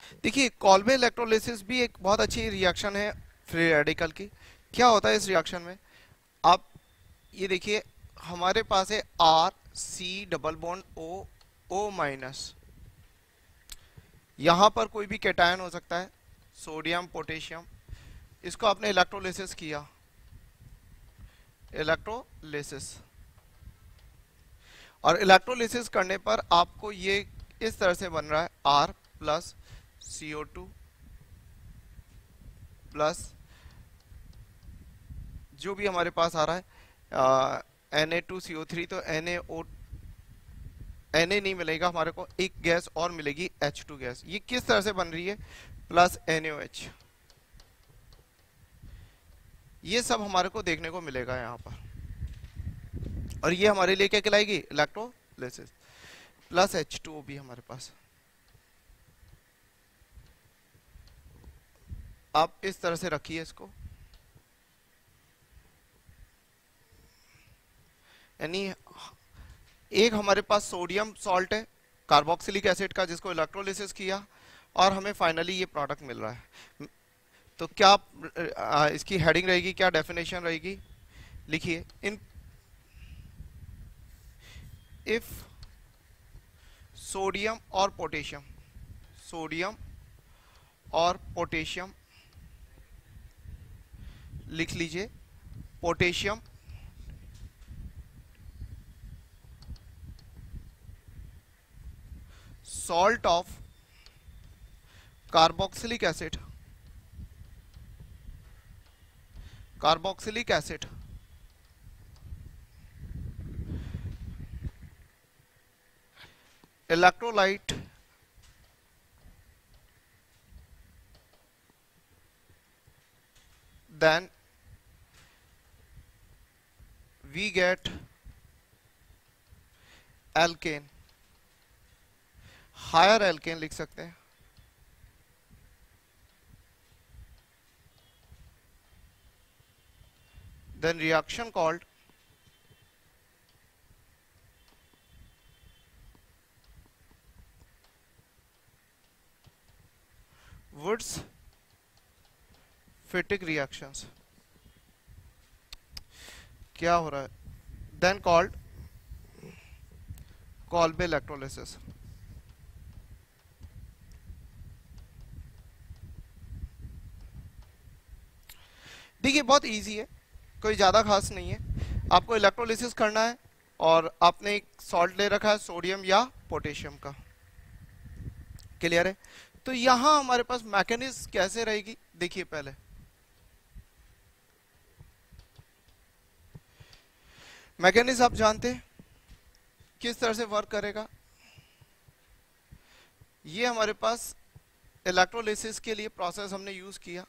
देखिए Kolbe electrolysis भी एक बहुत अच्छी रिएक्शन है फ्री रेडिकल की। क्या होता है इस रिएक्शन में, आप ये देखिए, हमारे पास है R C double bond O O minus. यहां पर कोई भी कैटायन हो सकता है, सोडियम पोटेशियम। इसको आपने इलेक्ट्रोलिसिस किया, इलेक्ट्रोलिसिस, और इलेक्ट्रोलिसिस करने पर आपको ये इस तरह से बन रहा है आर प्लस CO2 प्लस जो भी हमारे पास आ रहा है Na2CO3, तो Na नहीं मिलेगा हमारे को, एक गैस और मिलेगी H2 गैस। ये किस तरह से बन रही है, प्लस NaOH। ये सब हमारे को देखने को मिलेगा यहाँ पर, और ये हमारे लिए क्या कहलाएगी, इलेक्ट्रोलिसिस। प्लस H2O भी हमारे पास। आप इस तरह से रखिए इसको, यानी एक हमारे पास सोडियम सॉल्ट है कार्बोक्सिलिक एसिड का, जिसको इलेक्ट्रोलिसिस किया, और हमें फाइनली ये प्रोडक्ट मिल रहा है। तो क्या इसकी हेडिंग रहेगी, क्या डेफिनेशन रहेगी, लिखिए, इन इफ सोडियम और पोटेशियम, सोडियम और पोटेशियम लिख लीजिए, potassium salt of carboxylic acid, carboxylic acid electrolyte then we get alkane, higher alkane लिख सकते हैं। then reaction called Woods Fittig reactions। क्या हो रहा है, then called Kolbe electrolysis। देखिए बहुत इजी है, कोई ज़्यादा खास नहीं है। आपको इलेक्ट्रोलिसिस करना है और आपने एक सॉल्ट ले रखा है सोडियम या पोटेशियम का, क्लियर है। तो यहां हमारे पास मैकेनिज्म कैसे रहेगी, देखिए पहले मैकेनिज्म आप जानते हैं किस तरह से वर्क करेगा। ये हमारे पास इलेक्ट्रोलिसिस के लिए प्रोसेस हमने यूज किया।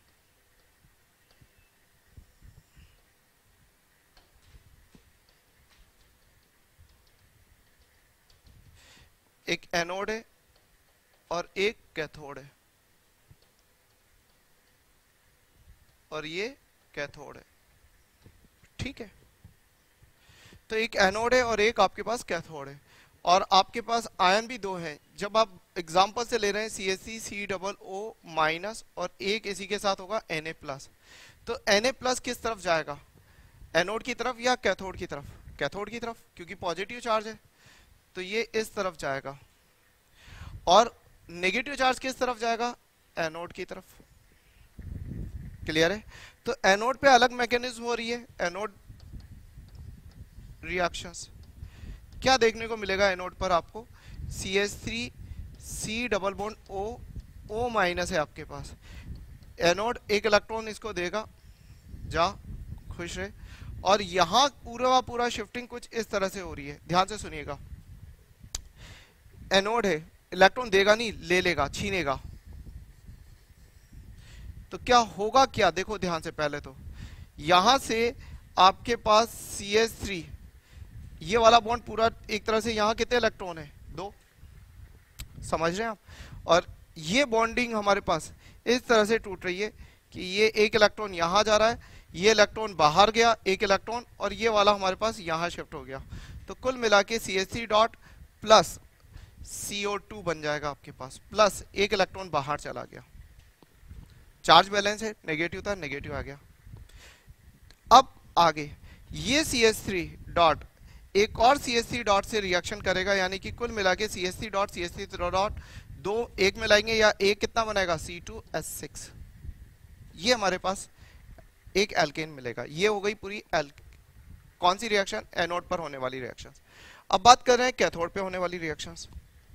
एक एनोड है और एक कैथोड है, और ये कैथोड है, ठीक है। तो एक एनोड है और एक आपके पास कैथोड है, और आपके पास आयन भी दो हैं। जब आप एग्जांपल से ले रहे हैं CH3 COO माइनस, और एक इसी के साथ होगा Na प्लस। तो Na प्लस किस तरफ जाएगा, एनोड की तरफ या कैथोड की तरफ, कैथोड की तरफ, क्योंकि पॉजिटिव चार्ज है। तो ये इस तरफ जाएगा, और नेगेटिव चार्ज किस तरफ जाएगा, एनोड की तरफ, क्लियर है। तो एनोड पे अलग मैकेनिज्म हो रही है, एनोड रिएक्शंस। क्या देखने को मिलेगा एनोड पर आपको, CH3 C double bond O minus है आपके पास। एनोड एक इलेक्ट्रॉन इसको देगा, जा खुश रहे, और यहां पूरा पूरा शिफ्टिंग कुछ इस तरह से हो रही है। ध्यान से सुनिएगा, एनोड है, इलेक्ट्रॉन देगा नहीं, ले लेगा, छीनेगा। तो क्या होगा, क्या देखो ध्यान से, पहले तो यहां से आपके पास CH3, ये वाला बॉन्ड पूरा एक तरह से, यहां कितने इलेक्ट्रॉन है, दो, समझ रहे हैं आप। और ये बॉन्डिंग हमारे पास इस तरह से टूट रही है कि ये एक इलेक्ट्रॉन यहां जा रहा है, ये इलेक्ट्रॉन बाहर गया एक इलेक्ट्रॉन, और ये वाला हमारे पास यहां शिफ्ट हो गया। तो कुल मिला के CH3 डॉट प्लस CO2 बन जाएगा आपके पास, प्लस एक इलेक्ट्रॉन बाहर चला गया, चार्ज बैलेंस है, नेगेटिव था, नेगेटिव आ गया। अब आगे ये CH3 डॉट एक और CH3 डॉट से रिएक्शन करेगा, यानी कि कुल मिला के CH3 डॉट दो एक मिलाएंगे, या एक कितना बनाएगा C2H6, ये हमारे पास एक एल्केन मिलेगा। ये हो गई पूरी कौन सी रिएक्शन, एनोड पर होने वाली रिएक्शन। अब बात कर रहे हैं कैथोड पे होने वाली रिएक्शंस।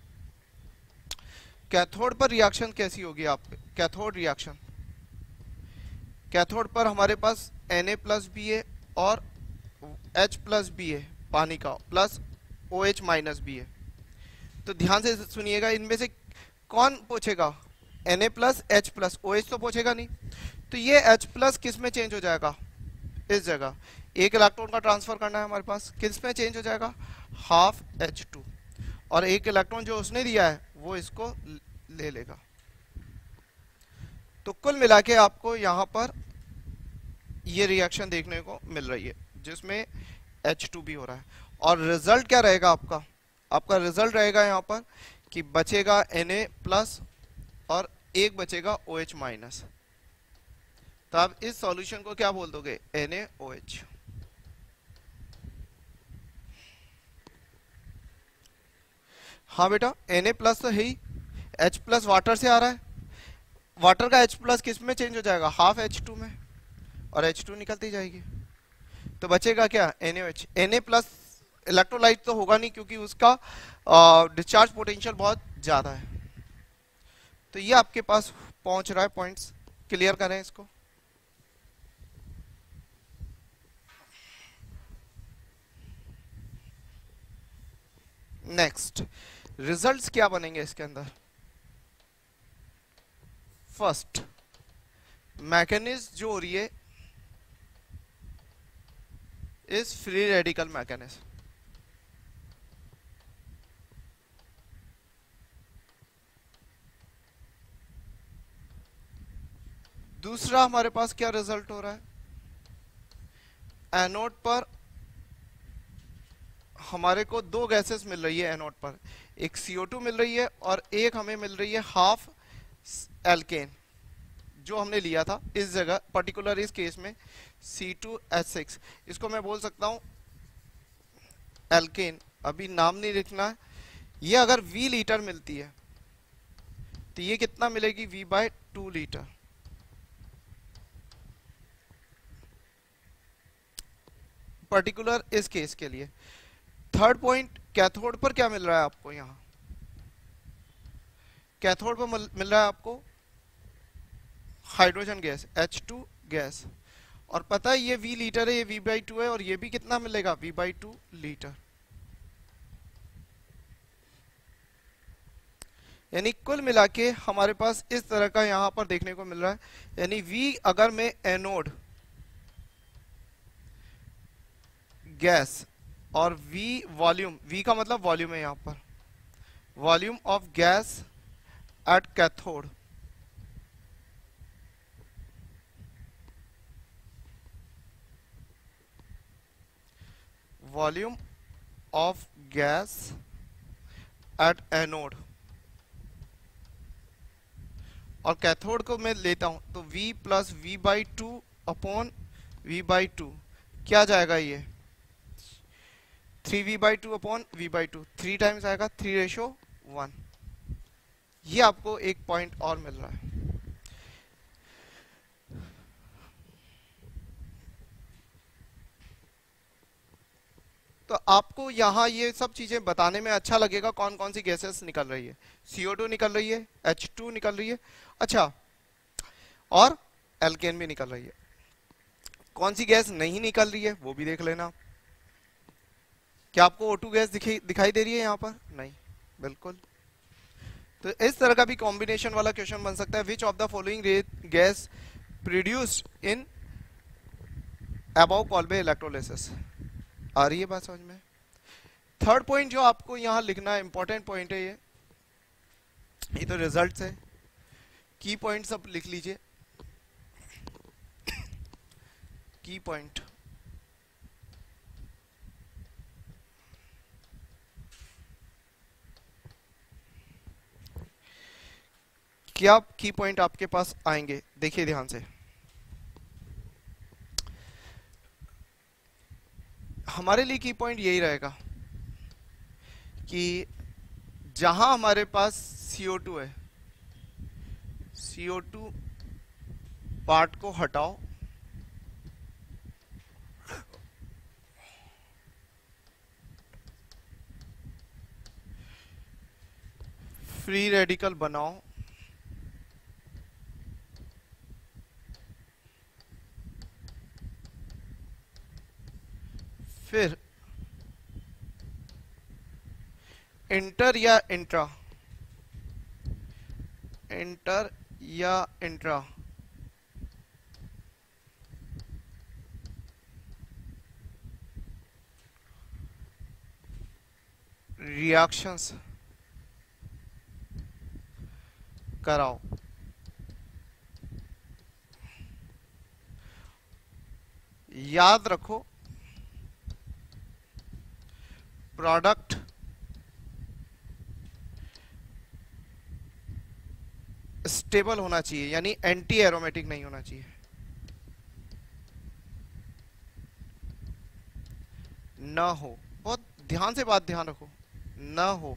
कैथोड पर रिएक्शन कैसी होगी आप, कैथोड रिएक्शन, कैथोड पर हमारे पास Na+Ba और H+Ba पानी का प्लस OH-Ba। तो ध्यान से सुनिएगा, इनमें से कौन पूछेगा, Na+H+, OH तो पूछेगा नहीं, तो ये H+ किस में चेंज हो जाएगा, इस जगह एक इलेक्ट्रॉन का ट्रांसफर करना है हमारे पास, किस में चेंज हो जाएगा, हाफ H2, और एक इलेक्ट्रॉन जो उसने दिया है वो इसको ले लेगा। तो कुल मिला के आपको यहां पर ये रिएक्शन देखने को मिल रही है जिसमें H2 भी हो रहा है, और रिजल्ट क्या रहेगा आपका, आपका रिजल्ट रहेगा यहां पर कि बचेगा Na+ और एक बचेगा OH-। तो आप इस सॉल्यूशन को क्या बोल दोगे, NaOH। हाँ बेटा, Na+ तो है ही, H+ वाटर से आ रहा है, वाटर का H+ किस में चेंज हो जाएगा, हाफ H2 में, और H2 निकलती जाएगी, तो बचेगा क्या, NaOH। Na+ इलेक्ट्रोलाइट तो होगा नहीं क्योंकि उसका डिस्चार्ज पोटेंशियल बहुत ज्यादा है। तो ये आपके पास पहुंच रहा है, पॉइंट्स क्लियर करें इसको। नेक्स्ट रिजल्ट्स क्या बनेंगे इसके अंदर। फर्स्ट मैकेनिज्म जो हो रही है इस फ्री रेडिकल मैकेनिज्म। दूसरा हमारे पास क्या रिजल्ट हो रहा है, एनोड पर हमारे को दो गैसेस मिल रही है एनोड पर, एक CO2 मिल रही है और एक हमें मिल रही है हाफ एल्केन, जो हमने लिया था इस जगह पर्टिकुलर इस केस में C2H6। इसको मैं बोल सकता हूं एल्केन, अभी नाम नहीं लिखना है। ये अगर V लीटर मिलती है तो ये कितना मिलेगी, V/2 लीटर। पर्टिकुलर इस केस के लिए। थर्ड पॉइंट, कैथोड पर क्या मिल रहा है आपको, यहां कैथोड पर मिल रहा है आपको हाइड्रोजन गैस, H2 गैस, और पता है ये V लीटर है, ये V/2 है, और ये भी कितना मिलेगा, V/2 लीटर। यानी कुल मिला के हमारे पास इस तरह का यहां पर देखने को मिल रहा है। यानी V अगर मैं एनोड गैस और V वॉल्यूम, V का मतलब वॉल्यूम है यहां पर, volume of gas at cathode, volume of gas at anode, और कैथोड को मैं लेता हूं तो V plus V/2 upon V/2 क्या जाएगा, ये 3V/2 अपॉन V/2, 3 टाइम्स आएगा, 3:1। ये आपको एक पॉइंट और मिल रहा है। तो आपको यहां ये सब चीजें बताने में अच्छा लगेगा कौन कौन सी गैसेस निकल रही है, CO2 निकल रही है, H2 निकल रही है, अच्छा, और एल्केन भी निकल रही है। कौन सी गैस नहीं निकल रही है वो भी देख लेना। क्या आपको O2 गैस दिखाई दे रही है यहाँ पर, नहीं, बिल्कुल। तो इस तरह का भी कॉम्बिनेशन वाला क्वेश्चन बन सकता है, which of the following gas produced in about Kolbe electrolysis. आ रही है बात समझ में। थर्ड पॉइंट जो आपको यहां लिखना है, इंपॉर्टेंट पॉइंट है ये तो रिजल्ट्स है, की पॉइंट सब लिख लीजिए, की पॉइंट। क्या की पॉइंट आपके पास आएंगे, देखिए ध्यान से। हमारे लिए की पॉइंट यही रहेगा कि जहां हमारे पास CO2 है, CO2 पार्ट को हटाओ, फ्री रेडिकल बनाओ, फिर इंटर या इंट्रा, इंटर या इंट्रा रिएक्शंस कराओ। याद रखो प्रोडक्ट स्टेबल होना चाहिए, यानी एंटी एरोमेटिक नहीं होना चाहिए। न हो, बहुत ध्यान से बात ध्यान रखो, न हो।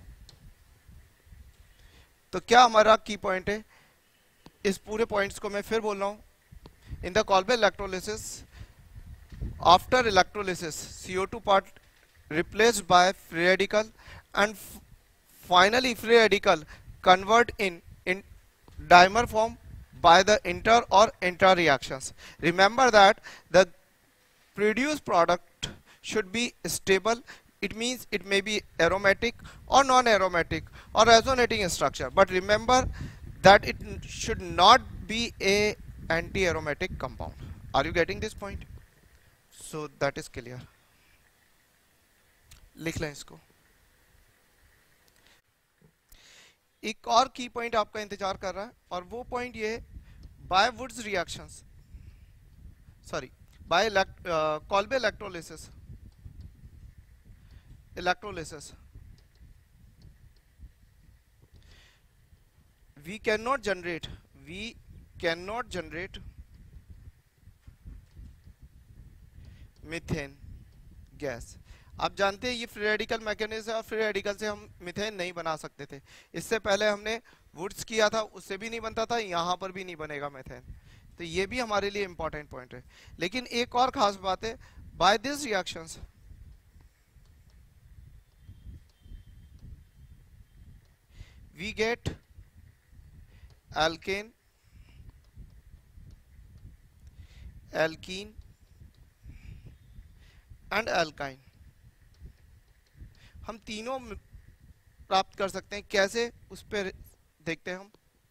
तो क्या हमारा की पॉइंट है, इस पूरे पॉइंट्स को मैं फिर बोल रहा हूं। In the Kolbe electrolysis, after electrolysis CO2 part replaced by free radical, and finally free radical convert in dimer form by the inter or intra reactions. Remember that the produced product should be stable. It means it may be aromatic or non-aromatic or resonating structure, but remember that it should not be a anti-aromatic compound. Are you getting this point? So that is clear. लिख लें इसको। एक और की point आपका इंतजार कर रहा है, और वो पॉइंट ये by Wurtz reactions, sorry by Kolbe electrolysis, electrolysis we cannot generate methane gas. आप जानते हैं ये फ्री रेडिकल मैकेनिज्म है, और फ्री रेडिकल से हम मीथेन नहीं बना सकते थे। इससे पहले हमने वुड्स किया था, उससे भी नहीं बनता था, यहां पर भी नहीं बनेगा मीथेन। तो ये भी हमारे लिए इंपॉर्टेंट पॉइंट है। लेकिन एक और खास बात है, by this reactions we get alkane, alkene and alkyne. हम तीनों प्राप्त कर सकते हैं। कैसे, उस पर देखते हैं हम।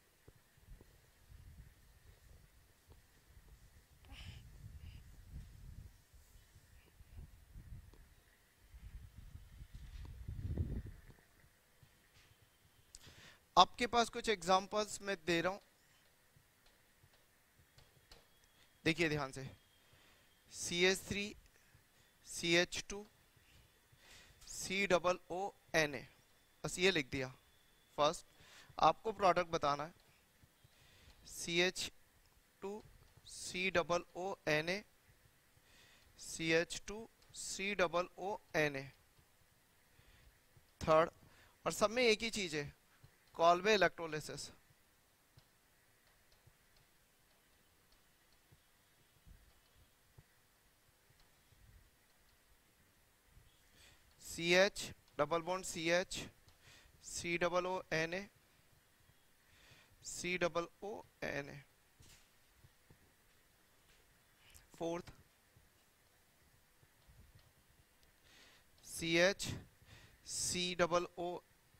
आपके पास कुछ एग्जांपल्स मैं दे रहा हूं, देखिए ध्यान से। CH3 CH2 COO बस ये लिख दिया। फर्स्ट आपको प्रोडक्ट बताना है, CH2 COO CH2 COO। Third, और सब में एक ही चीज है, Kolbe electrolysis. CH double bond CH COO COO। Fourth, CH COO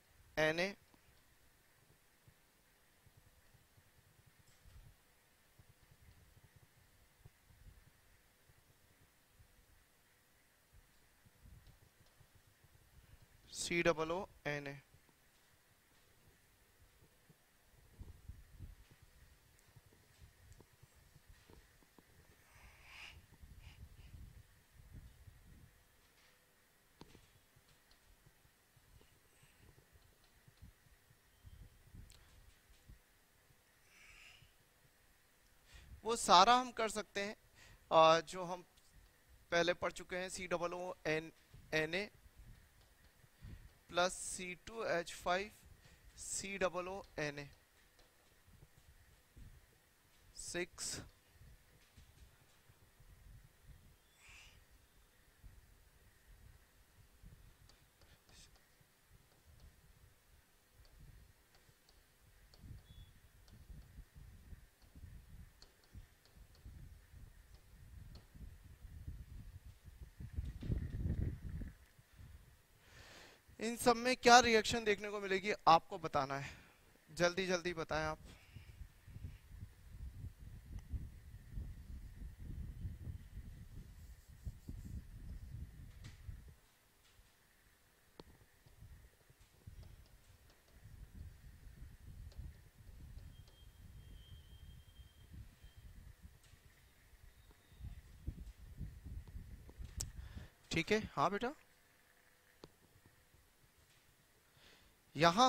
COO। वो सारा हम कर सकते हैं जो हम पहले पढ़ चुके हैं, COO प्लस C2H5 COO 6 इन सब में क्या रिएक्शन देखने को मिलेगी आपको बताना है, जल्दी जल्दी बताएं आप। ठीक है, हाँ बेटा, यहां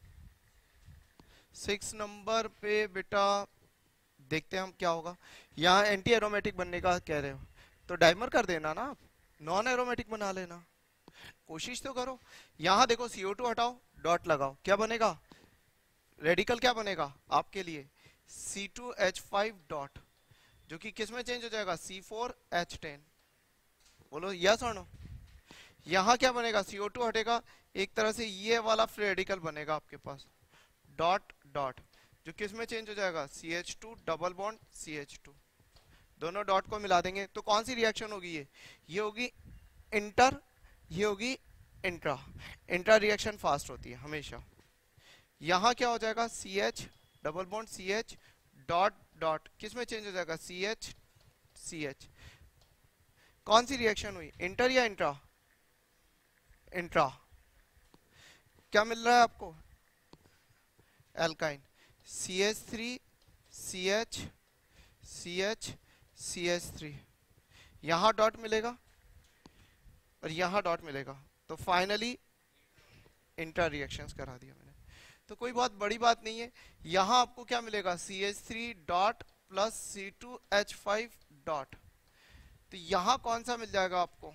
6 नंबर पे बेटा देखते हैं हम क्या होगा। यहाँ एंटी एरोमेटिक बनने का कह रहे हो तो डाइमर कर देना ना, आप नॉन एरोमेटिक बना लेना, कोशिश तो करो। यहाँ देखो CO2 हटाओ, डॉट लगाओ, क्या बनेगा रेडिकल, क्या बनेगा आपके लिए C2H5 डॉट, जो कि किस में चेंज हो जाएगा C4H10। बोलो यस और नो। यहाँ क्या बनेगा CO2 हटेगा, एक तरह से ये वाला फ्री रेडिकल बनेगा आपके पास, डॉट डॉट, जो किस में चेंज हो जाएगा CH2 डबल बॉन्ड CH2, दोनों डॉट को मिला देंगे तो कौन सी रिएक्शन होगी, ये होगी इंटर, ये होगी इंट्रा। इंट्रा रिएक्शन फास्ट होती है हमेशा। यहां क्या हो जाएगा CH double bond CH dot dot, किस में चेंज हो जाएगा CH CH। कौन सी रिएक्शन हुई, इंटर या इंट्रा, इंट्रा। क्या मिल रहा है आपको, alkyne CH3 CH CH CH3, यहां डॉट मिलेगा और यहां डॉट मिलेगा, तो फाइनली इंटर रिएक्शंस करा दिया मैंने। तो कोई बहुत बड़ी बात नहीं है। यहां आपको क्या मिलेगा CH3 dot plus C2H5 dot, तो यहां कौन सा मिल जाएगा आपको,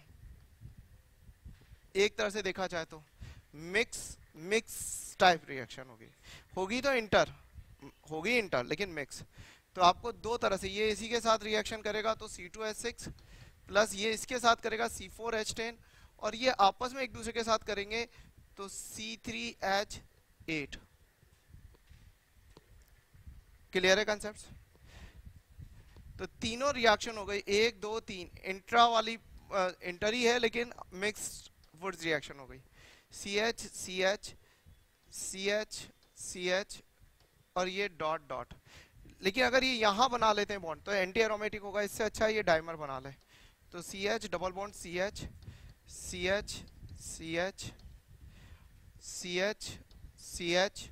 एक तरह से देखा जाए तो मिक्स टाइप रिएक्शन होगी तो इंटर होगी, इंटर लेकिन मिक्स। तो आपको दो तरह से, ये इसी के साथ रिएक्शन करेगा तो C2H6 प्लस ये इसके साथ करेगा C4H10, और ये आपस में एक दूसरे के साथ करेंगे तो C3H8। क्लियर है कंसेप्ट। तो तीनों रिएक्शन हो गई, 1 2 3, इंट्रा वाली इंटर ही है लेकिन मिक्स्ड वुड्स रिएक्शन हो गई, CH CH CH CH और ये डॉट डॉट। लेकिन अगर ये यहां बना लेते हैं बॉन्ड तो एंटी एरोमेटिक होगा, इससे अच्छा ये डाइमर बना ले, तो CH double bond CH CH CH CH CH,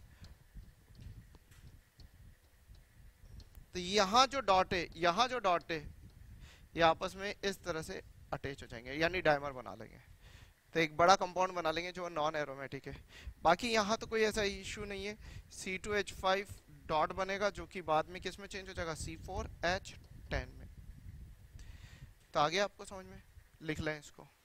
तो यहां जो डॉट है, यहां जो डॉट है, ये आपस में इस तरह से अटैच हो जाएंगे, यानी डाइमर बना लेंगे, तो एक बड़ा कंपाउंड बना लेंगे जो नॉन एरोमेटिक है। बाकी यहाँ तो कोई ऐसा इशू नहीं है, C2H5 डॉट बनेगा जो कि बाद में किस में चेंज हो जाएगा C4H10 में। तो आगे आपको समझ में, लिख लें इसको।